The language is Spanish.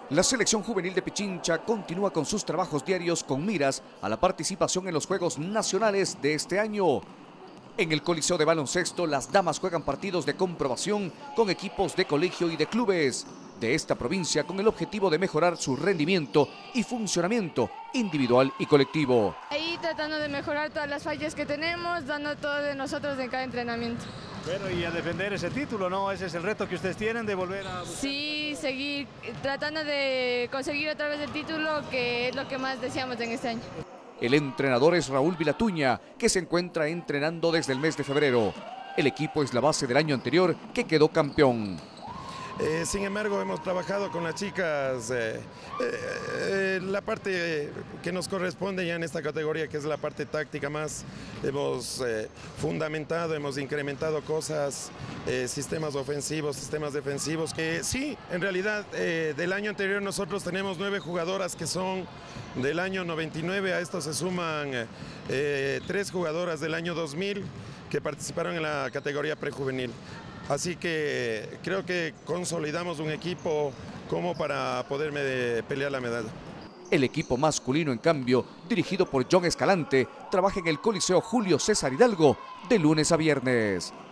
La selección juvenil de Pichincha continúa con sus trabajos diarios con miras a la participación en los Juegos Nacionales de este año. En el Coliseo de Baloncesto, las damas juegan partidos de comprobación con equipos de colegio y de clubes de esta provincia con el objetivo de mejorar su rendimiento y funcionamiento individual y colectivo. Ahí tratando de mejorar todas las fallas que tenemos, dando todo de nosotros en cada entrenamiento. Bueno, y a defender ese título, ¿no? Ese es el reto que ustedes tienen de volver a... Sí, seguir tratando de conseguir otra vez el título, que es lo que más deseamos en este año. El entrenador es Raúl Vilatuña, que se encuentra entrenando desde el mes de febrero. El equipo es la base del año anterior, que quedó campeón. Sin embargo, hemos trabajado con las chicas la parte que nos corresponde ya en esta categoría, que es la parte táctica más. Hemos fundamentado, hemos incrementado cosas, sistemas ofensivos, sistemas defensivos. Sí, en realidad, del año anterior nosotros tenemos 9 jugadoras que son del año 99. A esto se suman 3 jugadoras del año 2000 que participaron en la categoría prejuvenil. Así que creo que consolidamos un equipo como para poderme pelear la medalla. El equipo masculino, en cambio, dirigido por John Escalante, trabaja en el Coliseo Julio César Hidalgo de lunes a viernes.